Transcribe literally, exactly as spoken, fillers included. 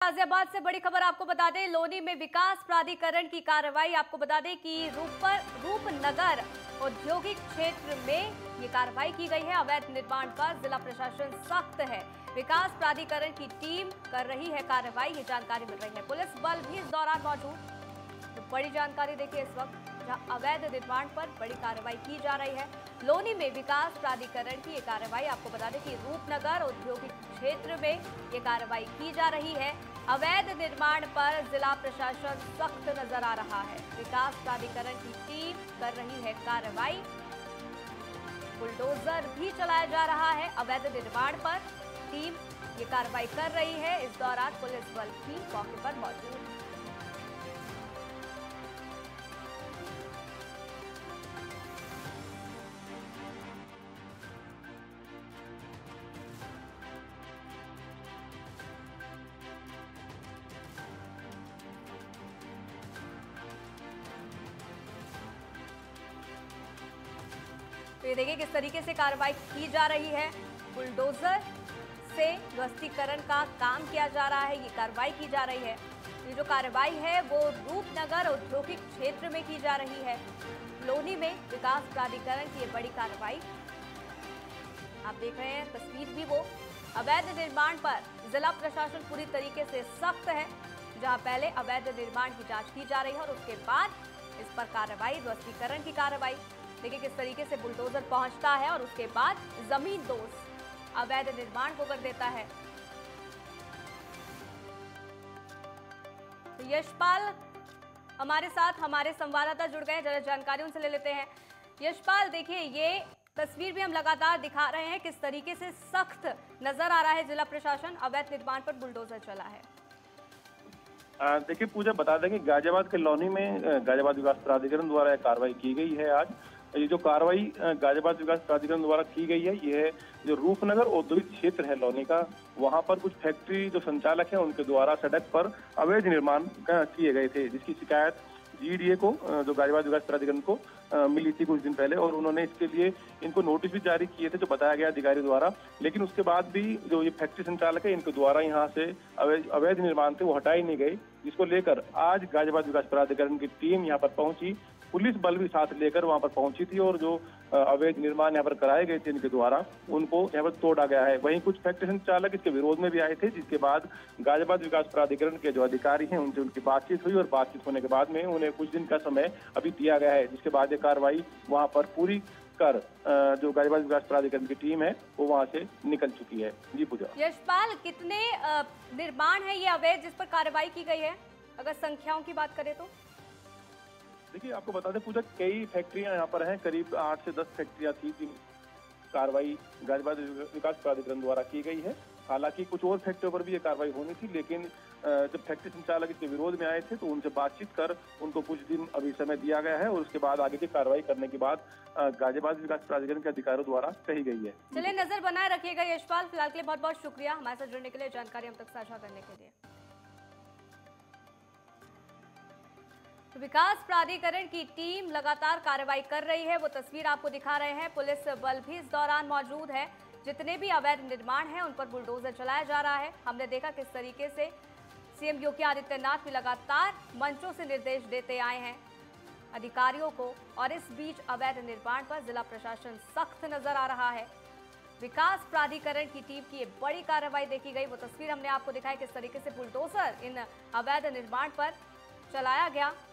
गाजियाबाद से बड़ी खबर आपको बता दें, लोनी में विकास प्राधिकरण की कार्रवाई। आपको बता दें कि रूपर रूपनगर औद्योगिक क्षेत्र में ये कार्रवाई की गई है। अवैध निर्माण पर जिला प्रशासन सख्त है। विकास प्राधिकरण की टीम कर रही है कार्रवाई, ये जानकारी मिल रही है। पुलिस बल भी इस दौरान मौजूद। तो बड़ी जानकारी देखिए इस वक्त, जहां अवैध निर्माण पर बड़ी कार्रवाई की जा रही है। लोनी में विकास प्राधिकरण की ये कार्रवाई, आपको बता दें कि रूपनगर औद्योगिक क्षेत्र में ये कार्रवाई की जा रही है। अवैध निर्माण पर जिला प्रशासन सख्त नजर आ रहा है। विकास प्राधिकरण की टीम कर रही है कार्रवाई, बुलडोजर भी चलाया जा रहा है। अवैध निर्माण पर टीम ये कार्रवाई कर रही है। इस दौरान पुलिस बल भी मौके पर मौजूद है। तो ये देखिए किस तरीके से कार्रवाई की जा रही है। बुलडोजर से ध्वस्तीकरण का काम किया जा रहा है, ये कार्रवाई की जा रही है। ये जो कार्रवाई है वो रूपनगर औद्योगिक क्षेत्र में की जा रही है। लोनी में विकास प्राधिकरण की ये बड़ी कार्रवाई आप देख रहे हैं, तस्वीर भी वो। अवैध निर्माण पर जिला प्रशासन पूरी तरीके से सख्त है। जहां पहले अवैध निर्माण की जांच की जा रही है और उसके बाद इस पर कार्रवाई, ध्वस्तीकरण की कार्रवाई। देखिए किस तरीके से बुलडोजर पहुंचता है और उसके बाद जमीन दोज अवैध निर्माण को कर देता है। तो यशपाल हमारे साथ, हमारे संवाददाता जुड़ गए, जरा जानकारी उनसे ले लेते हैं। यशपाल, देखिए ये तस्वीर भी हम लगातार दिखा रहे हैं, किस तरीके से सख्त नजर आ रहा है जिला प्रशासन। अवैध निर्माण पर बुलडोजर चला है। देखिए पूजा, बता दें कि गाजियाबाद के लोनी में गाजियाबाद विकास प्राधिकरण द्वारा कार्रवाई की गई है। आज ये जो कार्रवाई गाजियाबाद विकास प्राधिकरण द्वारा की गई है, ये है जो रूपनगर औद्योगिक क्षेत्र है लोनी का, वहां पर कुछ फैक्ट्री जो संचालक हैं उनके द्वारा सड़क पर अवैध निर्माण किए गए थे, जिसकी शिकायत जीडीए को, जो गाजियाबाद विकास प्राधिकरण को मिली थी कुछ दिन पहले, और उन्होंने इसके लिए इनको नोटिस भी जारी किए थे, जो बताया गया अधिकारी द्वारा। लेकिन उसके बाद भी जो ये फैक्ट्री संचालक है, इनके द्वारा यहाँ से अवैध निर्माण थे वो हटाए नहीं गए, जिसको लेकर आज गाजियाबाद विकास प्राधिकरण की टीम यहाँ पर पहुंची। पुलिस बल भी साथ लेकर वहां पर पहुंची थी और जो अवैध निर्माण यहाँ पर कराए गए थे इनके द्वारा, उनको यहाँ पर तोड़ा गया है। वहीं कुछ फैक्ट्री संचालक इसके विरोध में भी आए थे, जिसके बाद गाजियाबाद विकास प्राधिकरण के जो अधिकारी हैं उनसे उनकी बातचीत हुई और बातचीत होने के बाद में उन्हें कुछ दिन का समय अभी दिया गया है, जिसके बाद ये कार्रवाई वहां पर पूरी कर जो गाजियाबाद विकास प्राधिकरण की टीम है वो वहां से निकल चुकी है। जी पूजा। यशपाल, कितने निर्माण है ये अवैध जिस पर कार्रवाई की गई है, अगर संख्याओं की बात करें तो? देखिए आपको बता दें पूजा, कई फैक्ट्रियां यहाँ पर हैं, करीब आठ से दस फैक्ट्रियां थी जिन कार्रवाई गाजियाबाद विकास प्राधिकरण द्वारा की गई है। हालांकि कुछ और फैक्ट्रियों पर भी ये कार्रवाई होनी थी, लेकिन जब फैक्ट्री संचालक इसके विरोध में आए थे तो उनसे बातचीत कर उनको कुछ दिन अभी समय दिया गया है और उसके बाद आगे की कार्रवाई करने के बाद गाजियाबाद विकास प्राधिकरण के अधिकारियों द्वारा कही गई है। चलिए नजर बनाए रखिएगा यशपाल। फिलहाल के लिए बहुत बहुत शुक्रिया हमारे साथ जुड़ने के लिए, जानकारी हम तक साझा करने के लिए। तो विकास प्राधिकरण की टीम लगातार कार्रवाई कर रही है, वो तस्वीर आपको दिखा रहे हैं। पुलिस बल भी इस दौरान मौजूद है। जितने भी अवैध निर्माण हैं उन पर बुलडोजर चलाया जा रहा है। हमने देखा किस तरीके से सीएम योगी आदित्यनाथ भी लगातार मंचों से निर्देश देते आए हैं अधिकारियों को, और इस बीच अवैध निर्माण पर जिला प्रशासन सख्त नजर आ रहा है। विकास प्राधिकरण की टीम की ये बड़ी कार्रवाई देखी गई, वो तस्वीर हमने आपको दिखाई किस तरीके से बुलडोजर इन अवैध निर्माण पर चलाया गया।